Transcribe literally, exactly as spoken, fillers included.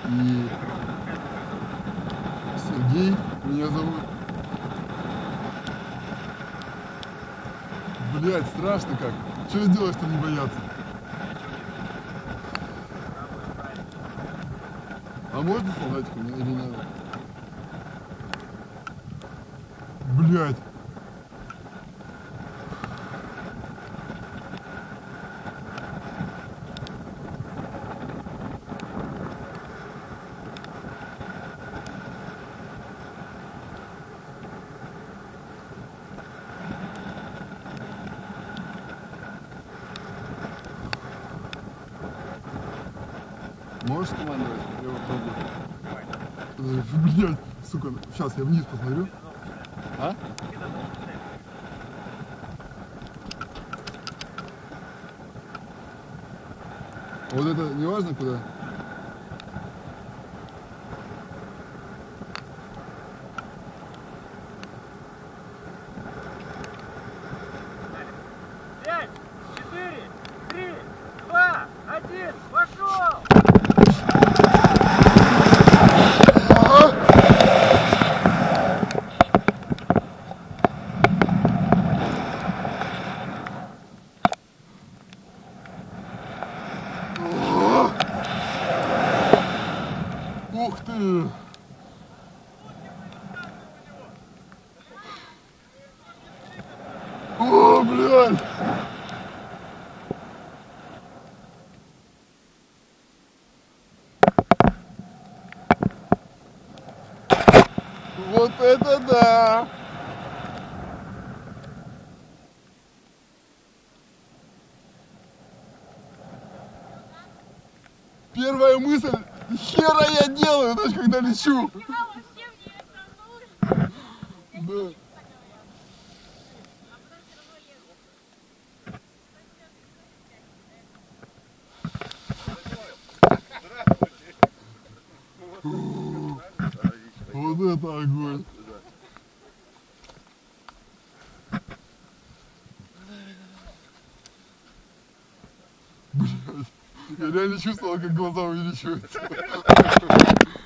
И Сергей меня зовут. Блять, страшно как. Что сделать, чтобы не бояться? А можно солдатику или не надо? Блять. Можешь командовать? Я попробую. Блять, сука, сейчас я вниз посмотрю. А? Вот это не важно куда? Пять, четыре, три, два, один, пошел! Ух ты! О, блядь! Вот это да! Первая мысль, хера я делаю, знаешь, когда лечу. Да. Вот это огонь. Блядь, я реально чувствовал, как глаза увеличиваются.